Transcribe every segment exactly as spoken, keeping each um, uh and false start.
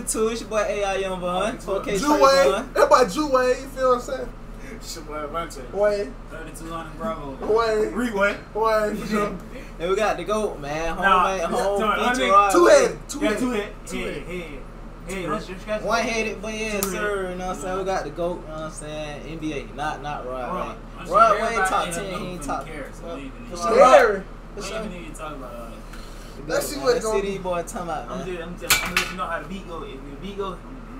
too. It's your boy A I Youngboy. four K Jui. That boy Jui. You feel what I'm saying? It's your boy Vonte. Wayne. thirty-two hundred Bravo. Wayne. Reek, Wayne. Wayne. For sure. And we got the GOAT, man. Home, Nah, man. Home feature. Two headed. Two Yeah, headed. two head. Two head. Head. Head. One headed, but yeah, sir. You know what I'm saying? We got the GOAT, you know what I'm saying? N B A, not not Rod Wayne. Rod Wayne top ten, he ain't top. For sure. For sure. We need to talk about all that. Let's see what's going on. City boy talking about, man. I'm just, I'm just, I'm gonna let you know how the beat go. If the beat go,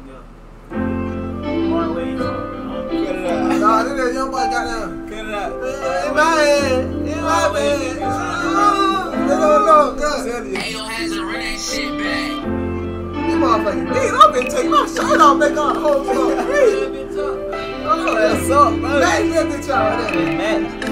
hard way. Cut it out. Nah, this that young boy got down. Cut it out. In my head. In my bed. No, no, no. Good. Ayo has to run that shit back. You motherfucking niggas, I've been taking my shirt off, make all the whole floor. Oh, What's up, bro? Match that bitch out right there. Match.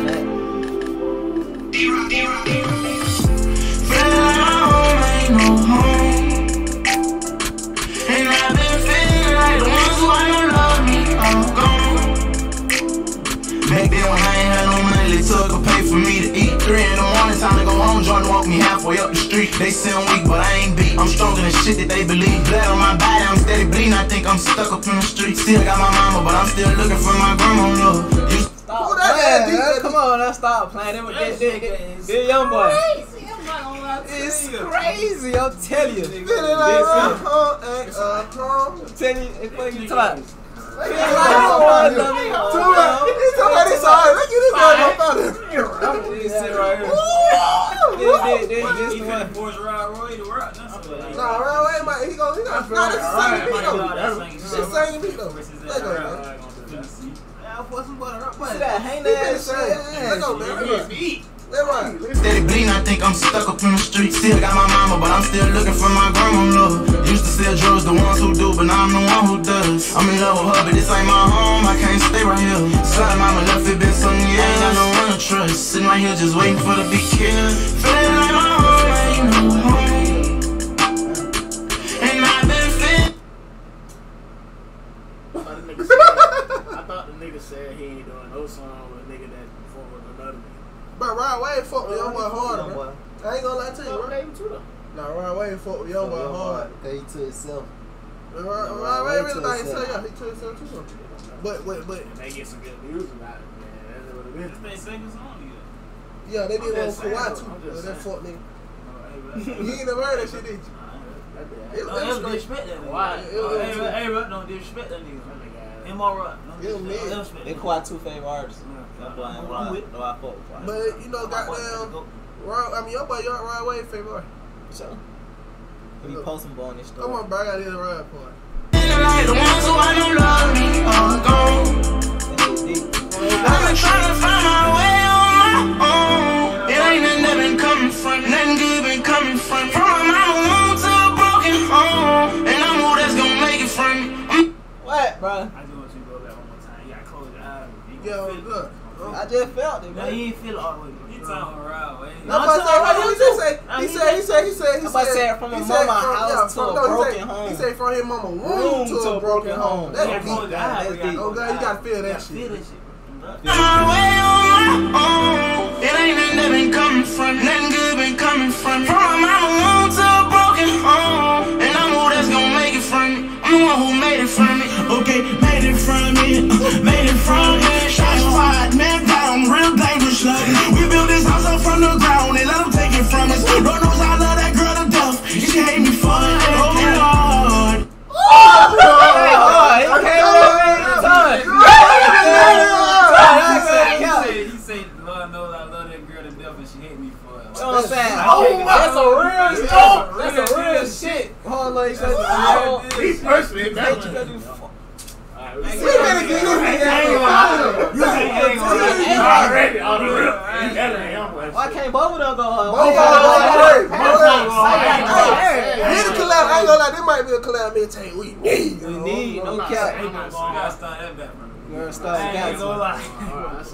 Feeling like my home ain't no home. And I've been feeling like the ones who I don't love me are gone. Back then when I ain't had no money, they took a pay for me to eat. Three in the morning, time to go home. Jordan walked me halfway up the street. They say I'm weak, but I ain't beat. I'm stronger than shit that they believe. Blood on my body, I'm steady bleeding. I think I'm stuck up in the street. Still got my mama, but I'm still looking for my grandma. Love. Stop oh, playing, man. Come on, now stop playing. That was that, that, that, that young boy. Crazy, I'm not gonna lie to It's you. crazy, I'm telling you. Feeling like my home ain't a home. I'm telling you, it's fucking talking. He's talking about this all. Look at this guy up out there. This shit right here. This, this, this, this one. Force Rod Roy to rock. Nah, Rod Wayne, man, he gon' he got nah, this the same beat though. This the same beat though. Let go, man. See that hang that shit. Let go, man. Steady bleeding, I think I'm stuck up in the street. Still got my mama, but I'm still looking for my grandma. Love. Used to sell drugs, the ones who do, but now I'm the one who does. I'm in love with her, but this ain't my home. I can't stay right here. Slide mama left, it been some years. Ain't got no one to trust. Sitting right here just waiting for the big kid. Feeling like my home ain't no home. And I've been feeling. I thought the nigga said he ain't doing no song with a nigga that performed with another nigga. Bro, Rod Wayne fuck with Youngboy hard, bro. I ain't gonna lie to you, bro. Name too though. Nah, Rod Wayne fuck with Youngboy hard. He to himself. Rod Wayne really like himself, yeah, he to himself too. But, but, but. They get some good news about it, man. That's what it is. They sing a song together. Yeah, they did one with Kawhi too. That fuck nigga. You ain't never heard that shit, did you? It was disrespect that nigga. Hey, bro, don't disrespect that nigga. Him or Rod. They Kawhi two favorite artists. I'm with. No, I fuck with Kawhi. But you know, goddamn, Rod, I mean, your boy, your Rod Wayne favorite. So, we post some on this story. Come on, bro, I gotta hear the Rod part. Like the ones who I don't love me are gone. I've been trying to find my way on my own. It ain't nothing been coming from, nothing good been coming from. From my mama womb to a broken home, and I'm who that's gonna make it from me. What, bro? I just want you to go back one more time. You gotta close your eyes. Yo, look. I just felt it, No, man. you ain't feel it all the way. You talking around, man. No, but he just say, he said, he said, he said, he said, said, from a he mama said, house from, to no, a he broken said, home. He said from his mama room to a broken home. That's Yeah, deep. that's deep. Oh God, you gotta feel that shit. Feel that shit. My way on my own. It ain't nothing that been coming from, nothing good been coming from. From my mama womb to a broken home, and I'm who that's gonna make it from me. I'm the one who made it from me. Okay, made it from me, uh, made it from me. Shots fired, man down, real dangerous love. We built this house up from the ground and let them take it from us. Lord knows I love that girl to death. She hate me for it. Oh Lord. Oh, Lord. He came over every time. He said, Lord knows I love that girl to death and she hate me for it. You know what I'm saying? Oh, that's a real shit. That's a real shit. Hold on, you said He personally, you gotta do fuck. We better get this nigga. You ain't already on the real. You better than him. Why can't both of them go home? Both of them go home. Need a collab. I ain't gonna lie, this might be a collab mixtape we need. We need, no cap. You gotta start that back, bro. You gotta start I that ain't gonna lie. Shots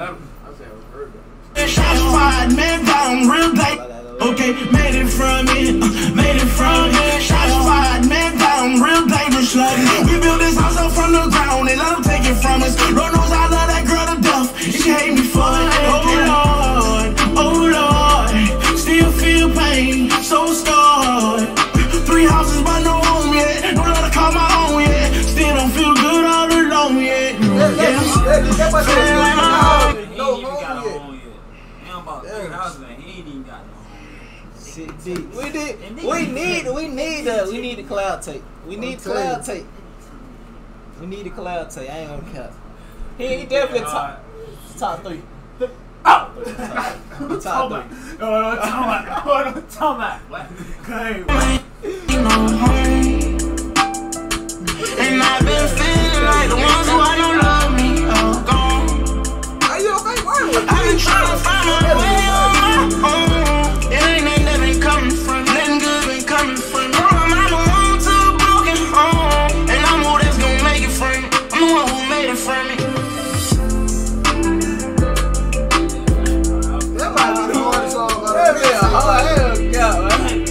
fired, man down, real day. Okay, made it from me, uh, made it from me. Shots fired, man down, real dangerous love. We built this house up from the ground and let them take it from us. Lord knows I love that girl to death. She hate me for it. Oh Lord, oh Lord, still feel pain, so scarred. Three houses but no home yet. No Everybody Feeling like my no He ain't home even got a yet. home yet. He about three houses and he ain't even got no home yet. Shit deep. We need, we need, we need the, we need the cloud tape. We need the cloud tape. We need the cloud tape. I ain't gonna cap. He, he definitely top, top three. Oh! Top Talk about. three. No, no, talk about. No, no, talk about. What? And I've been feeling like the ones who I know love me are gone. Are you okay? Why? I've been trying to find my way on my own. It ain't nothing that been coming from, nothing good been coming from. Bro, I'm out of home to a broken home, and I'm who that's gonna make it from me. I'm the one who made it from me. That might be the hardest song I've That ever be a hard hell, yeah, man.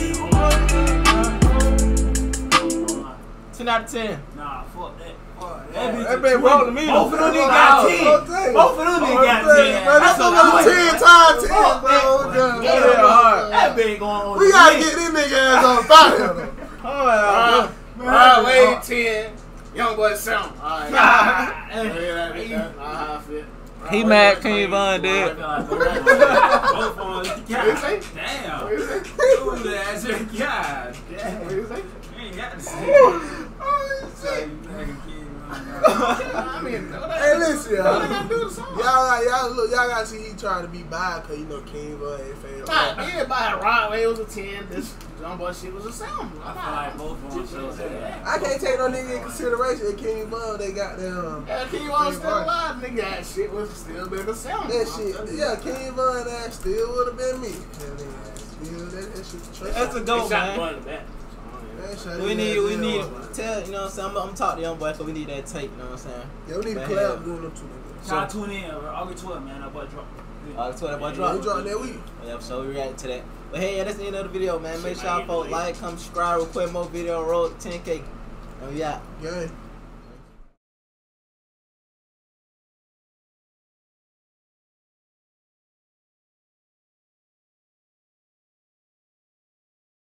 ten out of ten. Nah, fuck that. Fuck That that. bitch rolling me. Both of them niggas Wow. got ten. Both of them niggas got ten. Man, that's That's a ten times ten, Fuck bro. that. God, Yeah, bro. hard. That bitch going on. We gotta get these niggas ass on fire though. Oh, yeah. Alright, wave ten. Youngboy seven. Alright. He mad King Von dead. Both of them. God damn. Dude, that's your god. Damn. You ain't got to say it. So you nigga King I mean, Hey, listen, y'all. what they gotta do the song? Y'all, got- y'all look, y'all gotta see he trying to be bad because you know King Von ain't failed. Nah, everybody Rod Wave was a ten. This Youngboy shit was a seven. I feel like both of them shows that. I can't take no nigga in consideration. If King Von, they got them. Yeah, King Von still alive. Nigga, that shit was still been a seven. That shit, yeah, King Von, that still would have been me. That nigga, still, that, that shit trash. That's a They goat, shot man. one in the back. That shit We is need, that we damn need, one. tell, you know what I'm saying? I'm, I'm gonna talk to Youngboy because we need that tape, you know what I'm saying? Yeah, we need to Man, collab hell. doing them two niggas. Y'all tune in, bro. August twelfth, man. That boy drop. Uh, that's what that boy They dropped. dropped that week. Yeah, so we react to that. But hey, yeah, that's the end of the video, man. Make sure y'all folks like, come subscribe, request more video, roll to ten K. And we out. Gang.